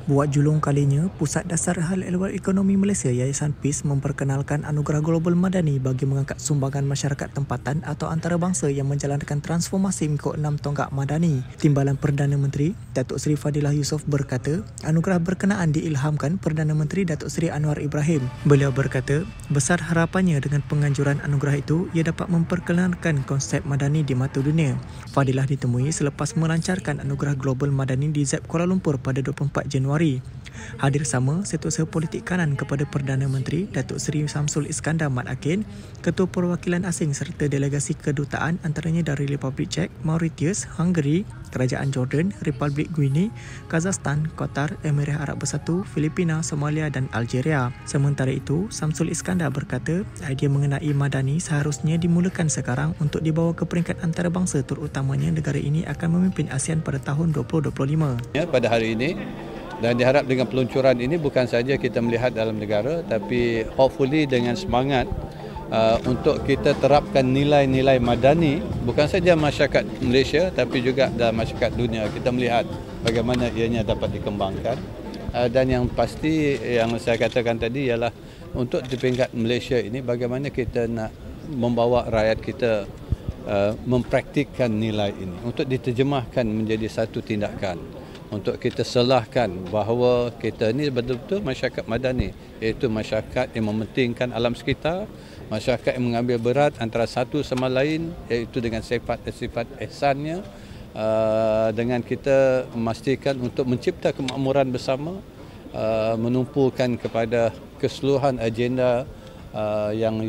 Buat julung kalinya, Pusat Dasar Hal Ehwal Ekonomi Malaysia Yayasan PIS memperkenalkan Anugerah Global Madani bagi mengangkat sumbangan masyarakat tempatan atau antarabangsa yang menjalankan transformasi mengikut 6 tonggak madani. Timbalan Perdana Menteri, Datuk Seri Fadilah Yusof berkata, anugerah berkenaan diilhamkan Perdana Menteri Datuk Seri Anwar Ibrahim. Beliau berkata, besar harapannya dengan penganjuran anugerah itu, ia dapat memperkenalkan konsep madani di mata dunia. Fadilah ditemui selepas melancarkan Anugerah Global Madani di ZEP Kuala Lumpur pada 24 Januari. Hadir sama Setiausaha Politik Kanan kepada Perdana Menteri Datuk Seri Samsul Iskandar Mat Akin, Ketua Perwakilan Asing serta delegasi kedutaan antaranya dari Republik Czech, Mauritius, Hungary, Kerajaan Jordan, Republik Guinea, Kazakhstan, Qatar, Emirat Arab Bersatu, Filipina, Somalia dan Algeria. Sementara itu, Samsul Iskandar berkata, idea mengenai madani seharusnya dimulakan sekarang untuk dibawa ke peringkat antarabangsa, terutamanya negara ini akan memimpin ASEAN pada tahun 2025. Pada hari ini, dan diharap dengan peluncuran ini bukan saja kita melihat dalam negara, tapi hopefully dengan semangat untuk kita terapkan nilai-nilai madani bukan saja masyarakat Malaysia tapi juga dalam masyarakat dunia. Kita melihat bagaimana ianya dapat dikembangkan, dan yang pasti yang saya katakan tadi ialah untuk di peringkat Malaysia ini bagaimana kita nak membawa rakyat kita mempraktikkan nilai ini untuk diterjemahkan menjadi satu tindakan, untuk kita selahkan bahawa kita ni betul-betul masyarakat madani, iaitu masyarakat yang mementingkan alam sekitar, masyarakat yang mengambil berat antara satu sama lain, iaitu dengan sifat-sifat ihsannya, dengan kita memastikan untuk mencipta kemakmuran bersama, menumpukan kepada keseluruhan agenda yang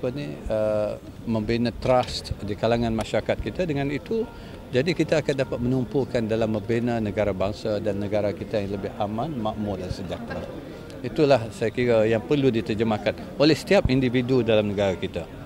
membina trust di kalangan masyarakat kita. Dengan itu, jadi kita akan dapat menumpukan dalam membina negara bangsa dan negara kita yang lebih aman, makmur dan sejahtera. Itulah saya kira yang perlu diterjemahkan oleh setiap individu dalam negara kita.